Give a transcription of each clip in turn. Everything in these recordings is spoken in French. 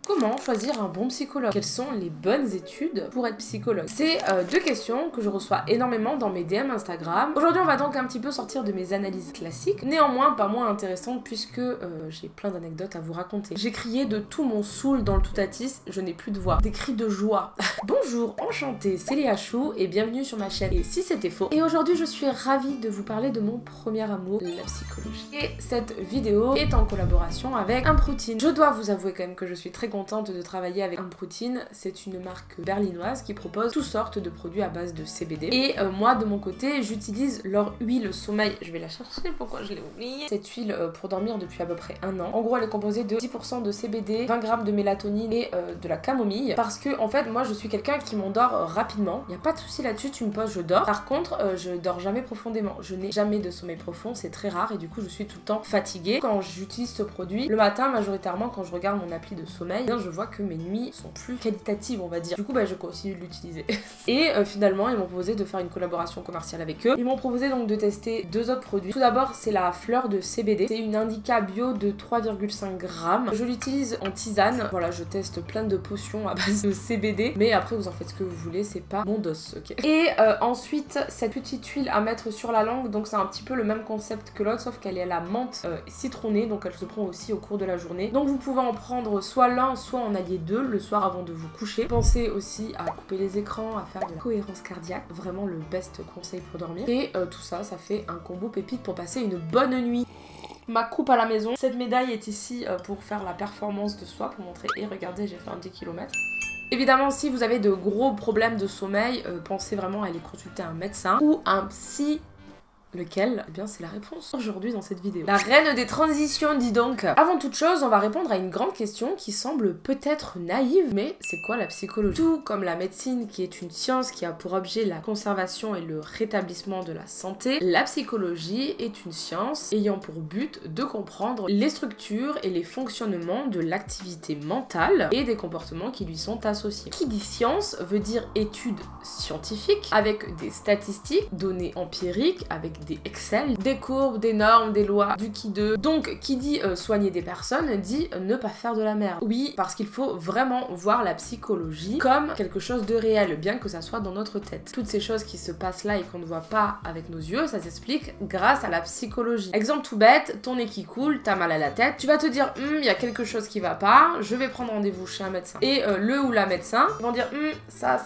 Comment choisir un bon psychologue? Quelles sont les bonnes études pour être psychologue? C'est deux questions que je reçois énormément dans mes DM Instagram. Aujourd'hui, on va donc un petit peu sortir de mes analyses classiques, néanmoins pas moins intéressantes puisque j'ai plein d'anecdotes à vous raconter. J'ai crié de tout mon soul dans le Toutatis, je n'ai plus de voix. Des cris de joie. Bonjour, enchantée, c'est Léa Chou et bienvenue sur ma chaîne. Et si c'était faux? Et aujourd'hui, je suis ravie de vous parler de mon premier amour, la psychologie. Et cette vidéo est en collaboration avec Improutine. Je dois vous avouer quand même que je suis très contente de travailler avec Improutine. C'est une marque berlinoise qui propose toutes sortes de produits à base de CBD. Et moi, de mon côté, j'utilise leur huile sommeil. Je vais la chercher, pourquoi je l'ai oubliée. Cette huile pour dormir depuis à peu près un an. En gros, elle est composée de 10% de CBD, 20 grammes de mélatonine et de la camomille. Parce que, en fait, moi, je suis quelqu'un qui m'endort rapidement. Il n'y a pas de souci là-dessus, tu me poses, je dors. Par contre, je dors jamais profondément. Je n'ai jamais de sommeil profond, c'est très rare et du coup, je suis tout le temps fatiguée. Quand j'utilise ce produit, le matin, majoritairement, quand je regarde mon appli de sommeil, je vois que mes nuits sont plus qualitatives, on va dire. Du coup, je continue de l'utiliser. Et finalement, ils m'ont proposé de faire une collaboration commerciale avec eux. Ils m'ont proposé donc de tester deux autres produits. Tout d'abord, c'est la fleur de CBD. C'est une indica bio de 3,5 grammes. Je l'utilise en tisane. Voilà, je teste plein de potions à base de CBD. Mais après, vous en faites ce que vous voulez, c'est pas mon dos, ok. Et ensuite, cette petite huile à mettre sur la langue. Donc, c'est un petit peu le même concept que l'autre, sauf qu'elle est à la menthe citronnée. Donc, elle se prend aussi au cours de la journée. Donc, vous pouvez en prendre soit l'un, soit en allier deux le soir avant de vous coucher. Pensez aussi à couper les écrans, à faire de la cohérence cardiaque. Vraiment le best conseil pour dormir. Et tout ça, ça fait un combo pépite pour passer une bonne nuit. Ma coupe à la maison. Cette médaille est ici pour faire la performance de soi, pour montrer. Et regardez, j'ai fait un 10 km. Évidemment, si vous avez de gros problèmes de sommeil, pensez vraiment à aller consulter un médecin ou un psy. Lequel? Eh bien, c'est la réponse aujourd'hui dans cette vidéo. La reine des transitions, dis donc. Avant toute chose, on va répondre à une grande question qui semble peut-être naïve, mais c'est quoi la psychologie? Tout comme la médecine, qui est une science qui a pour objet la conservation et le rétablissement de la santé, la psychologie est une science ayant pour but de comprendre les structures et les fonctionnements de l'activité mentale et des comportements qui lui sont associés. Qui dit science veut dire études scientifiques avec des statistiques, données empiriques, avec des Excel, des courbes, des normes, des lois, du qui de. Donc, qui dit soigner des personnes, dit ne pas faire de la merde. Oui, parce qu'il faut vraiment voir la psychologie comme quelque chose de réel, bien que ça soit dans notre tête. Toutes ces choses qui se passent là et qu'on ne voit pas avec nos yeux, ça s'explique grâce à la psychologie. Exemple tout bête, ton nez qui coule, t'as mal à la tête, tu vas te dire, il y a quelque chose qui va pas, je vais prendre rendez-vous chez un médecin. Et le ou la médecin vont dire, ça,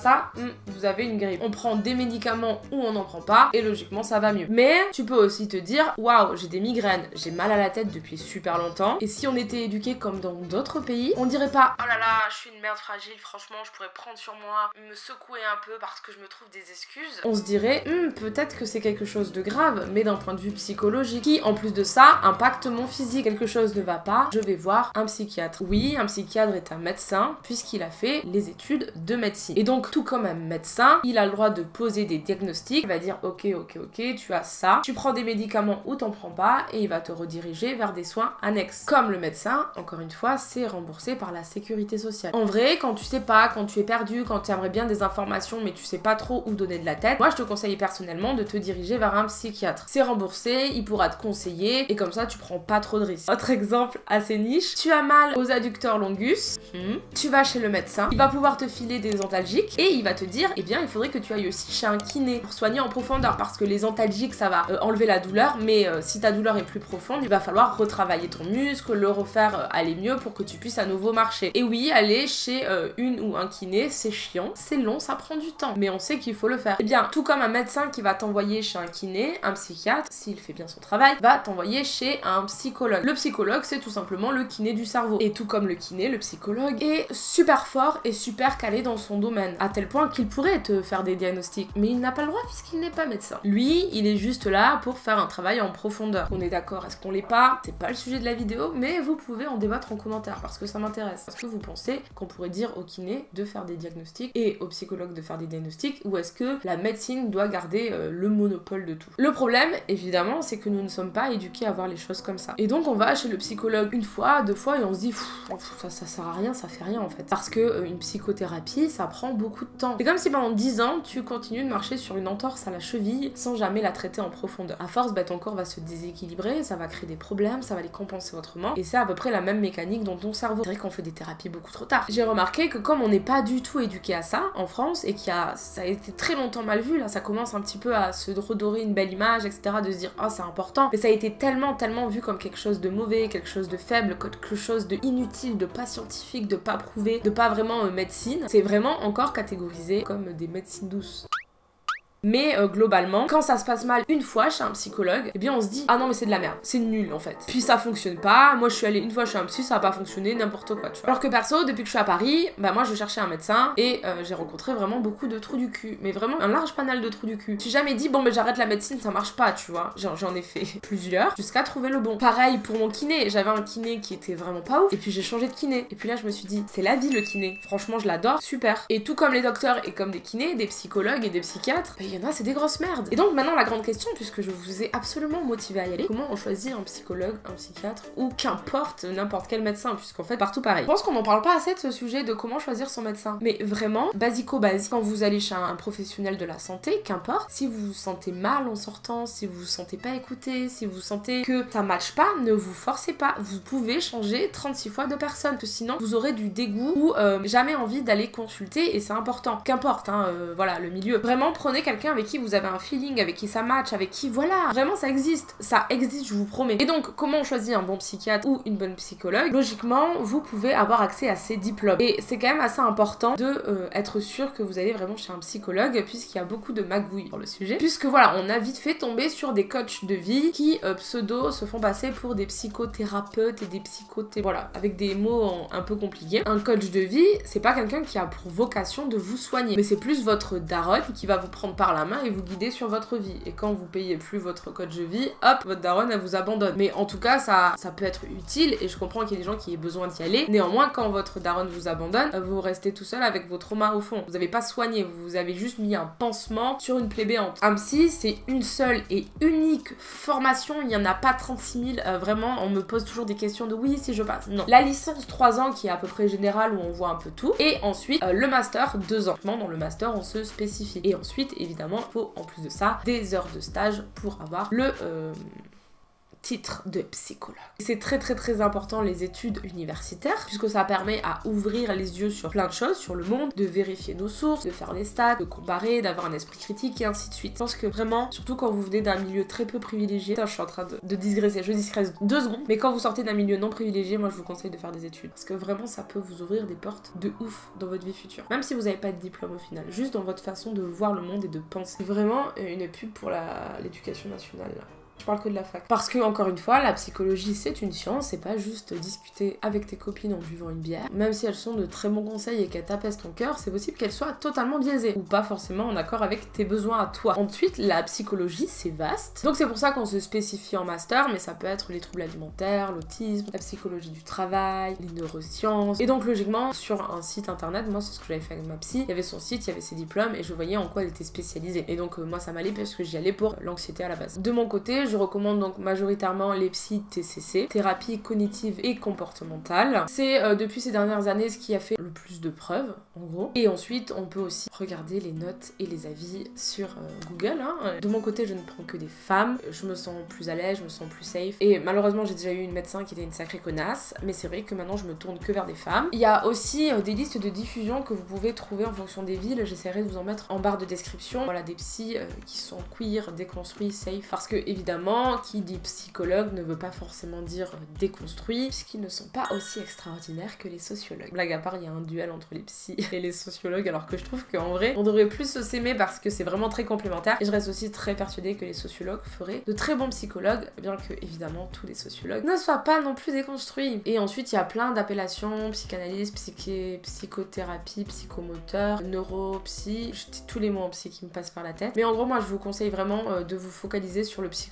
vous avez une grippe. On prend des médicaments ou on n'en prend pas, et logiquement, ça va mieux. Mais tu peux aussi te dire, waouh, j'ai des migraines, j'ai mal à la tête depuis super longtemps. Et si on était éduqué comme dans d'autres pays, on dirait pas, oh là là, je suis une merde fragile, franchement, je pourrais prendre sur moi, me secouer un peu parce que je me trouve des excuses. On se dirait, peut-être que c'est quelque chose de grave, mais d'un point de vue psychologique, qui en plus de ça impacte mon physique. Quelque chose ne va pas, je vais voir un psychiatre. Oui, un psychiatre est un médecin puisqu'il a fait les études de médecine. Et donc, tout comme un médecin, il a le droit de poser des diagnostics. Il va dire, ok, tu as ça, tu prends des médicaments ou t'en prends pas et il va te rediriger vers des soins annexes. Comme le médecin, encore une fois, c'est remboursé par la sécurité sociale. En vrai, quand tu sais pas, quand tu es perdu, quand tu aimerais bien des informations mais tu sais pas trop où donner de la tête, moi je te conseille personnellement de te diriger vers un psychiatre. C'est remboursé, il pourra te conseiller et comme ça tu prends pas trop de risques. Autre exemple assez niche, tu as mal aux adducteurs longus, tu vas chez le médecin, il va pouvoir te filer des antalgiques et il va te dire, eh bien il faudrait que tu ailles aussi chez un kiné pour soigner en profondeur parce que les antalgiques ça va enlever la douleur, mais si ta douleur est plus profonde, il va falloir retravailler ton muscle, le refaire aller mieux pour que tu puisses à nouveau marcher. Et oui, aller chez une ou un kiné, c'est chiant, c'est long, ça prend du temps, mais on sait qu'il faut le faire. Et bien, tout comme un médecin qui va t'envoyer chez un kiné, un psychiatre, s'il fait bien son travail, va t'envoyer chez un psychologue. Le psychologue, c'est tout simplement le kiné du cerveau. Et tout comme le kiné, le psychologue est super fort et super calé dans son domaine, à tel point qu'il pourrait te faire des diagnostics, mais il n'a pas le droit puisqu'il n'est pas médecin. Lui, il est juste là pour faire un travail en profondeur. On est d'accord, est-ce qu'on l'est pas? C'est pas le sujet de la vidéo, mais vous pouvez en débattre en commentaire parce que ça m'intéresse. Est-ce que vous pensez qu'on pourrait dire au kiné de faire des diagnostics et au psychologue de faire des diagnostics, ou est-ce que la médecine doit garder le monopole de tout? Le problème, évidemment, c'est que nous ne sommes pas éduqués à voir les choses comme ça. Et donc on va chez le psychologue une fois, deux fois et on se dit ça sert à rien, ça fait rien en fait. Parce que une psychothérapie, ça prend beaucoup de temps. C'est comme si pendant 10 ans, tu continues de marcher sur une entorse à la cheville sans jamais jamais la traiter en profondeur. À force, ton corps va se déséquilibrer, ça va créer des problèmes, ça va les compenser autrement, et c'est à peu près la même mécanique dans ton cerveau. C'est vrai qu'on fait des thérapies beaucoup trop tard. J'ai remarqué que comme on n'est pas du tout éduqué à ça en France, et ça a été très longtemps mal vu, là ça commence un petit peu à se redorer une belle image, etc., de se dire oh c'est important, mais ça a été tellement vu comme quelque chose de mauvais, quelque chose de faible, quelque chose de inutile, de pas scientifique, de pas prouvé, de pas vraiment médecine. C'est vraiment encore catégorisé comme des médecines douces. Mais globalement, quand ça se passe mal une fois chez un psychologue, eh bien on se dit ah non mais c'est de la merde, c'est nul en fait. Puis ça fonctionne pas, moi je suis allée une fois chez un psy, ça a pas fonctionné, n'importe quoi, tu vois. Alors que perso, depuis que je suis à Paris, moi je cherchais un médecin et j'ai rencontré vraiment beaucoup de trous du cul, mais vraiment un large panel de trous du cul. J'ai jamais dit bon mais j'arrête la médecine, ça marche pas, tu vois. J'en ai fait plusieurs jusqu'à trouver le bon. Pareil pour mon kiné, j'avais un kiné qui était vraiment pas ouf et puis j'ai changé de kiné. Et puis là je me suis dit c'est la vie le kiné, franchement je l'adore, super. Et tout comme les docteurs et comme des kinés, des psychologues et des psychiatres, il y en a c'est des grosses merdes. Et donc maintenant la grande question, puisque je vous ai absolument motivé à y aller, comment on choisit un psychologue, un psychiatre ou qu'importe n'importe quel médecin, puisqu'en fait partout pareil. Je pense qu'on n'en parle pas assez de ce sujet de comment choisir son médecin. Mais vraiment, basico-basique, quand vous allez chez un professionnel de la santé, qu'importe, si vous vous sentez mal en sortant, si vous vous sentez pas écouté, si vous sentez que ça matche pas, ne vous forcez pas. Vous pouvez changer 36 fois de personne, parce que sinon vous aurez du dégoût ou jamais envie d'aller consulter, et c'est important. Qu'importe, voilà, le milieu. Vraiment, prenez quelqu'un avec qui vous avez un feeling, avec qui ça match, avec qui, voilà, vraiment ça existe, je vous promets. Et donc, comment on choisit un bon psychiatre ou une bonne psychologue? Logiquement, vous pouvez avoir accès à ces diplômes. Et c'est quand même assez important de être sûr que vous allez vraiment chez un psychologue, puisqu'il y a beaucoup de magouilles sur le sujet. Puisque voilà, on a vite fait tomber sur des coachs de vie qui pseudo se font passer pour des psychothérapeutes et des voilà, avec des mots un peu compliqués. Un coach de vie, c'est pas quelqu'un qui a pour vocation de vous soigner, mais c'est plus votre daronne qui va vous prendre par la main et vous guider sur votre vie. Et quand vous payez plus votre coach de vie, hop, votre daronne elle vous abandonne. Mais en tout cas ça peut être utile, et je comprends qu'il y a des gens qui aient besoin d'y aller. Néanmoins, quand votre daronne vous abandonne, vous restez tout seul avec vos traumas au fond. Vous avez pas soigné, vous avez juste mis un pansement sur une plaie béante. Un psy, c'est une seule et unique formation, il y en a pas 36 000, vraiment on me pose toujours des questions de oui si je passe. Non. La licence 3 ans qui est à peu près générale où on voit un peu tout, et ensuite le master 2 ans. Dans le master on se spécifie. Et ensuite évidemment il faut en plus de ça des heures de stage pour avoir le titre de psychologue. C'est très important les études universitaires, puisque ça permet à ouvrir les yeux sur plein de choses, sur le monde, de vérifier nos sources, de faire des stats, de comparer, d'avoir un esprit critique et ainsi de suite. Je pense que vraiment, surtout quand vous venez d'un milieu très peu privilégié, je suis en train de digresser, je digresse 2 secondes, mais quand vous sortez d'un milieu non privilégié, moi je vous conseille de faire des études, parce que vraiment ça peut vous ouvrir des portes de ouf dans votre vie future. Même si vous n'avez pas de diplôme au final, juste dans votre façon de voir le monde et de penser. C'est vraiment une pub pour l'éducation nationale là. Je parle que de la fac. Parce que, encore une fois, la psychologie, c'est une science, c'est pas juste discuter avec tes copines en buvant une bière. Même si elles sont de très bons conseils et qu'elles t'apaisent ton cœur, c'est possible qu'elles soient totalement biaisées, ou pas forcément en accord avec tes besoins à toi. Ensuite, la psychologie, c'est vaste. Donc c'est pour ça qu'on se spécifie en master, mais ça peut être les troubles alimentaires, l'autisme, la psychologie du travail, les neurosciences. Et donc, logiquement, sur un site internet, moi, c'est ce que j'avais fait avec ma psy, il y avait son site, il y avait ses diplômes, et je voyais en quoi elle était spécialisée. Et donc, moi, ça m'allait parce que j'y allais pour l'anxiété à la base. De mon côté, je recommande donc majoritairement les psy TCC, thérapie cognitive et comportementale. C'est depuis ces dernières années ce qui a fait le plus de preuves, en gros. Et ensuite, on peut aussi regarder les notes et les avis sur Google. De mon côté, je ne prends que des femmes. Je me sens plus à l'aise, je me sens plus safe. Et malheureusement, j'ai déjà eu une médecin qui était une sacrée connasse, mais c'est vrai que maintenant, je me tourne que vers des femmes. Il y a aussi des listes de diffusion que vous pouvez trouver en fonction des villes. J'essaierai de vous en mettre en barre de description. Voilà, des psys qui sont queer, déconstruits, safe. Parce que, évidemment, qui dit psychologue ne veut pas forcément dire déconstruit, puisqu'ils ne sont pas aussi extraordinaires que les sociologues. Blague à part, il y a un duel entre les psys et les sociologues, alors que je trouve qu'en vrai, on devrait plus s'aimer parce que c'est vraiment très complémentaire. Et je reste aussi très persuadée que les sociologues feraient de très bons psychologues, bien que, évidemment, tous les sociologues ne soient pas non plus déconstruits. Et ensuite, il y a plein d'appellations, psychanalyse, psychothérapie, psychomoteur, neuropsy, tous les mots en psy qui me passent par la tête. Mais en gros, moi, je vous conseille vraiment de vous focaliser sur le psychologue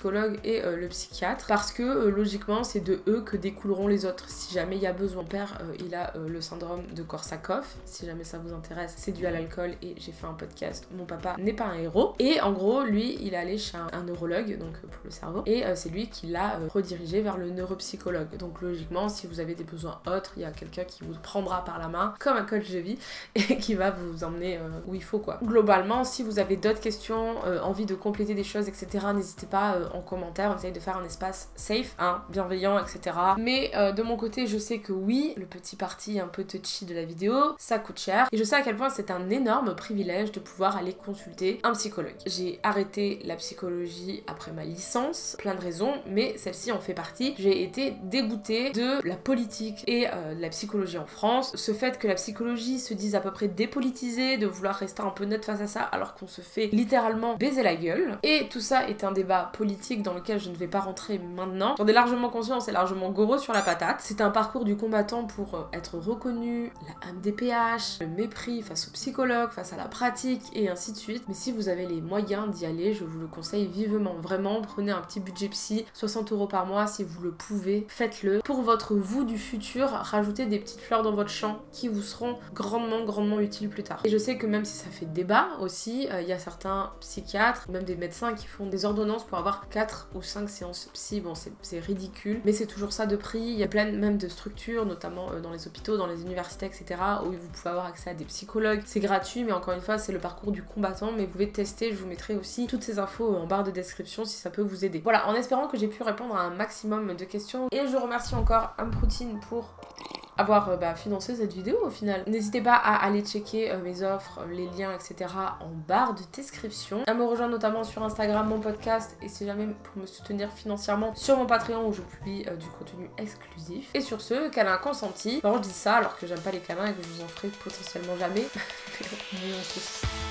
neuropsychologue et le psychiatre, parce que logiquement c'est de eux que découleront les autres si jamais il y a besoin. Mon père il a le syndrome de Korsakoff, si jamais ça vous intéresse, c'est dû à l'alcool et j'ai fait un podcast, mon papa n'est pas un héros. Et en gros lui il est allé chez un neurologue, donc pour le cerveau, et c'est lui qui l'a redirigé vers le neuropsychologue. Donc logiquement si vous avez des besoins autres, il y a quelqu'un qui vous prendra par la main comme un coach de vie et qui va vous emmener où il faut quoi. Globalement si vous avez d'autres questions, envie de compléter des choses etc, n'hésitez pas en commentaire, on essaye de faire un espace safe, hein, bienveillant etc. Mais de mon côté je sais que oui, le petit parti un peu touchy de la vidéo, ça coûte cher et je sais à quel point c'est un énorme privilège de pouvoir aller consulter un psychologue. J'ai arrêté la psychologie après ma licence, plein de raisons, mais celle-ci en fait partie. J'ai été dégoûtée de la politique et de la psychologie en France, ce fait que la psychologie se dise à peu près dépolitisée, de vouloir rester un peu neutre face à ça alors qu'on se fait littéralement baiser la gueule. Et tout ça est un débat politique dans lequel je ne vais pas rentrer maintenant. J'en ai largement conscience et largement gros sur la patate. C'est un parcours du combattant pour être reconnu, la MDPH, le mépris face aux psychologues, face à la pratique et ainsi de suite. Mais si vous avez les moyens d'y aller, je vous le conseille vivement. Vraiment, prenez un petit budget psy, 60 € par mois si vous le pouvez, faites-le. Pour votre vous du futur, rajoutez des petites fleurs dans votre champ qui vous seront grandement utiles plus tard. Et je sais que même si ça fait débat aussi, il y a certains psychiatres, même des médecins qui font des ordonnances pour avoir 4 ou 5 séances psy. Bon, c'est ridicule, mais c'est toujours ça de prix. Il y a plein même de structures, notamment dans les hôpitaux, dans les universités, etc., où vous pouvez avoir accès à des psychologues. C'est gratuit, mais encore une fois, c'est le parcours du combattant, mais vous pouvez tester. Je vous mettrai aussi toutes ces infos en barre de description si ça peut vous aider. Voilà, en espérant que j'ai pu répondre à un maximum de questions. Et je remercie encore Amproutine pour avoir financé cette vidéo au final. N'hésitez pas à aller checker mes offres, les liens, etc. en barre de description. À me rejoindre notamment sur Instagram, mon podcast, et si jamais pour me soutenir financièrement sur mon Patreon où je publie du contenu exclusif. Et sur ce, câlin consenti. Alors je dis ça alors que j'aime pas les câlins et que je vous en ferai potentiellement jamais. Mais on sait.